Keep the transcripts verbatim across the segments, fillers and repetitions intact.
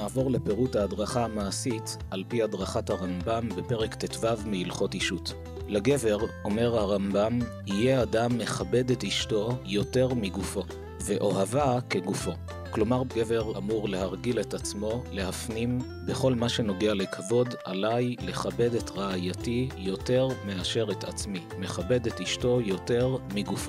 נעבור לפירוט ההדרכה המעשית על פי הדרכת הרמב"ם בפרק ט"ו מהלכות אישות. לגבר, אומר הרמב"ם, יהיה אדם מכבד את אשתו יותר מגופו, ואוהבה כגופו. כלומר, גבר אמור להרגיל את עצמו, להפנים בכל מה שנוגע לכבוד, עליי לכבד את רעייתי יותר מאשר את עצמי, מכבד את אשתו יותר מגופו.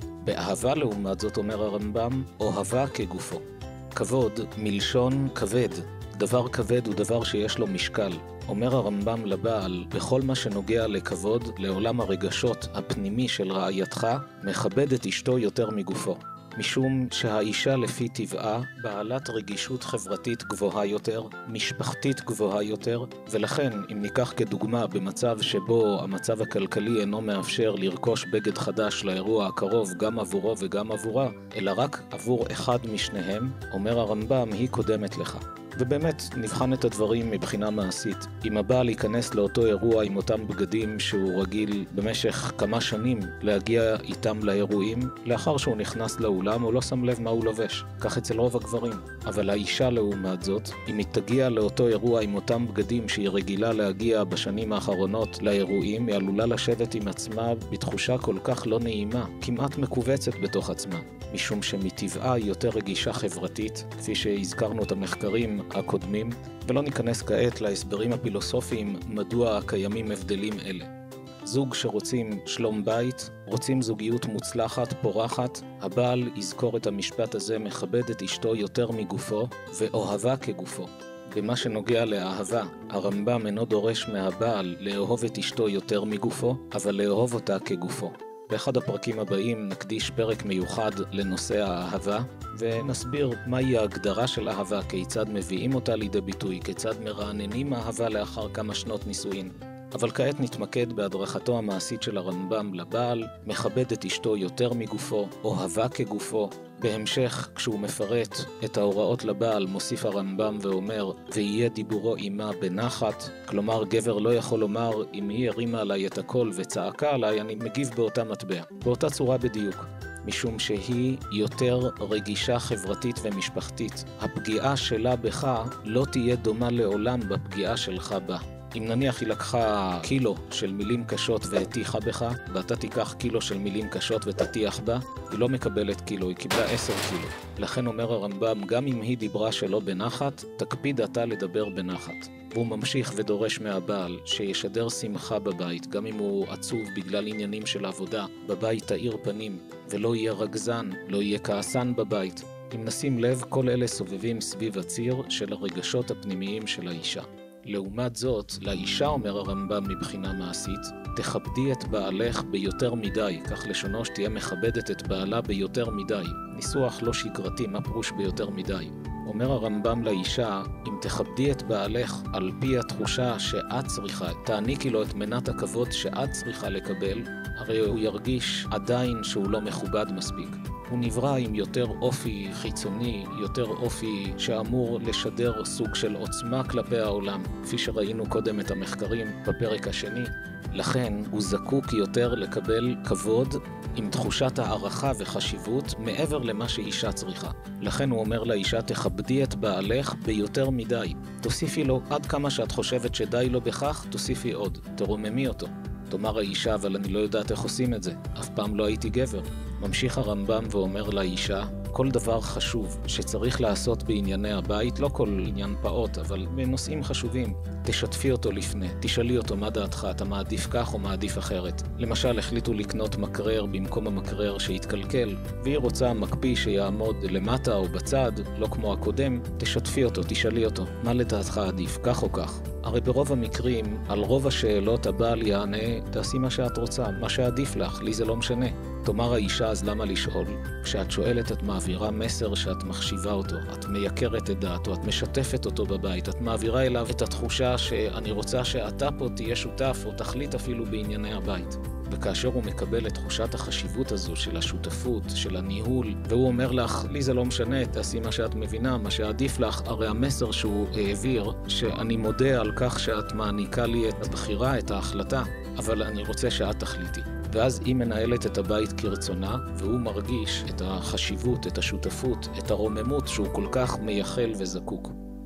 באהבה לעומת זאת, אומר הרמב"ם, אוהבה כגופו. כבוד מלשון כבד, דבר כבד הוא דבר שיש לו משקל. אומר הרמב"ם לבעל, בכל מה שנוגע לכבוד, לעולם הרגשות הפנימי של רעייתך, מכבד את אשתו יותר מגופו. משום שהאישה לפי טבעה בעלת רגישות חברתית גבוהה יותר, משפחתית גבוהה יותר, ולכן אם ניקח כדוגמה במצב שבו המצב הכלכלי אינו מאפשר לרכוש בגד חדש לאירוע הקרוב גם עבורו וגם עבורה, אלא רק עבור אחד משניהם, אומר הרמב"ם, היא קודמת לך. ובאמת נבחן את הדברים מבחינה מעשית. אם הבעל ייכנס לאותו אירוע עם אותם בגדים שהוא רגיל במשך כמה שנים להגיע איתם לאירועים, לאחר שהוא נכנס לאולם הוא לא שם לב מה הוא לובש. כך אצל רוב הגברים. אבל האישה לעומת זאת, אם היא תגיע לאותו אירוע עם אותם בגדים שהיא רגילה להגיע בשנים האחרונות לאירועים, היא עלולה לשבת עם עצמה בתחושה כל כך לא נעימה, כמעט מקובצת בתוך עצמה. משום שמטבעה היא יותר רגישה חברתית, כפי שהזכרנו את המחקרים הקודמים, ולא ניכנס כעת להסברים הפילוסופיים מדוע קיימים הבדלים אלה. זוג שרוצים שלום בית, רוצים זוגיות מוצלחת, פורחת, הבעל יזכור את המשפט הזה, מכבד את אשתו יותר מגופו, ואוהבה כגופו. במה שנוגע לאהבה, הרמב"ם אינו דורש מהבעל לאהוב את אשתו יותר מגופו, אבל לאהוב אותה כגופו. באחד הפרקים הבאים נקדיש פרק מיוחד לנושא האהבה, ונסביר מהי ההגדרה של אהבה, כיצד מביאים אותה לידי ביטוי, כיצד מרעננים אהבה לאחר כמה שנות נישואין. אבל כעת נתמקד בהדרכתו המעשית של הרמב"ם לבעל, מכבד את אשתו יותר מגופו, אוהבה כגופו. בהמשך, כשהוא מפרט את ההוראות לבעל, מוסיף הרמב"ם ואומר, ויהיה דיבורו עמה בנחת. כלומר, גבר לא יכול לומר, אם היא הרימה עליי את הכל וצעקה עליי, אני מגיב באותה מטבע. באותה צורה בדיוק. משום שהיא יותר רגישה חברתית ומשפחתית. הפגיעה שלה בך לא תהיה דומה לעולם בפגיעה שלך בה. אם נניח היא לקחה קילו של מילים קשות והטיחה בך, ואתה תיקח קילו של מילים קשות ותטיח בה, היא לא מקבלת קילו, היא קיבלה עשר קילו. לכן אומר הרמב"ם, גם אם היא דיברה שלא בנחת, תקפיד אתה לדבר בנחת. והוא ממשיך ודורש מהבעל שישדר שמחה בבית, גם אם הוא עצוב בגלל עניינים של עבודה, בבית תאיר פנים, ולא יהיה רגזן, לא יהיה כעסן בבית. אם נשים לב, כל אלה סובבים סביב הציר של הרגשות הפנימיים של האישה. לעומת זאת, לאישה, אומר הרמב"ם מבחינה מעשית, תכבדי את בעלך ביותר מדי, כך לשונו שתהיה מכבדת את בעלה ביותר מדי. ניסוח לא שגרתי, מה פירוש ביותר מדי? אומר הרמב"ם לאישה, אם תכבדי את בעלך על פי התחושה שאת צריכה, תעניקי לו את מנת הכבוד שאת צריכה לקבל, הרי הוא ירגיש עדיין שהוא לא מכובד מספיק. הוא נברא עם יותר אופי חיצוני, יותר אופי שאמור לשדר סוג של עוצמה כלפי העולם, כפי שראינו קודם את המחקרים בפרק השני. לכן הוא זקוק יותר לקבל כבוד עם תחושת הערכה וחשיבות מעבר למה שאישה צריכה. לכן הוא אומר לאישה, תכבדי את בעלך ביותר מדי. תוסיפי לו עד כמה שאת חושבת שדי לו בכך, תוסיפי עוד, תרוממי אותו. תאמר האישה, אבל אני לא יודעת איך עושים את זה, אף פעם לא הייתי גבר. ממשיך הרמב"ם ואומר לאישה, כל דבר חשוב שצריך לעשות בענייני הבית, לא כל עניין פעוט, אבל בנושאים חשובים, תשתפי אותו לפני, תשאלי אותו מה דעתך, אתה מעדיף כך או מעדיף אחרת. למשל, החליטו לקנות מקרר במקום המקרר שהתקלקל, והיא רוצה מקפיא שיעמוד למטה או בצד, לא כמו הקודם, תשתפי אותו, תשאלי אותו, מה לדעתך עדיף, כך או כך. הרי ברוב המקרים, על רוב השאלות הבעל יענה, תעשי מה שאת רוצה, מה שעדיף לך, לי זה לא משנה. תאמר האישה, אז למה לשאול? כשאת שואלת את מעבירה מסר שאת מחשיבה אותו, את מייקרת את דעתו, את משתפת אותו בבית, את מעבירה אליו את התחושה שאני רוצה שאתה פה תהיה שותף או תחליט אפילו בענייני הבית. וכאשר הוא מקבל את תחושת החשיבות הזו של השותפות, של הניהול, והוא אומר לך, לי זה לא משנה, תעשי מה שאת מבינה, מה שעדיף לך, הרי המסר שהוא העביר, שאני מודה על כך שאת מעניקה לי את הבחירה, את ההחלטה, אבל אני רוצה שאת תחליטי. ואז היא מנהלת את הבית כרצונה, והוא מרגיש את החשיבות, את השותפות, את הרוממות שהוא כל כך מייחל וזקוק.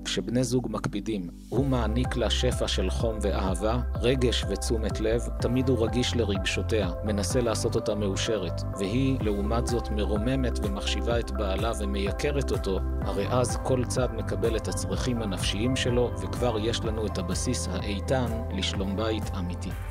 כשבני זוג מקפידים, הוא מעניק לה שפע של חום ואהבה, רגש ותשומת לב, תמיד הוא רגיש לרגשותיה, מנסה לעשות אותה מאושרת, והיא לעומת זאת מרוממת ומחשיבה את בעלה ומייקרת אותו, הרי אז כל צד מקבל את הצרכים הנפשיים שלו, וכבר יש לנו את הבסיס האיתן לשלום בית אמיתי.